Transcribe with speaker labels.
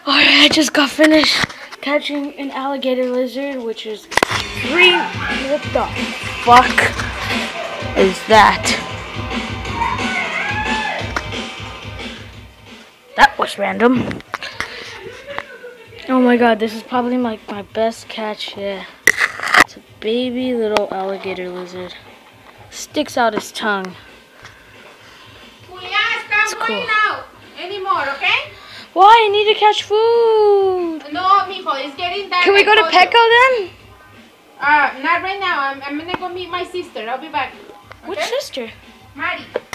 Speaker 1: Alright, I just got finished catching an alligator lizard, which is green. What the fuck is that? That was random. Oh my god, this is probably my best catch yet. It's a baby little alligator lizard. Sticks out his tongue.
Speaker 2: It's cool. Going out anymore, okay?
Speaker 1: Why? I need to catch food.
Speaker 2: No, mijo, it's getting dark.
Speaker 1: Can we go to Petco then?
Speaker 2: Not right now. I'm gonna go meet my sister. I'll be back. Okay?
Speaker 1: Which sister?
Speaker 2: Mari.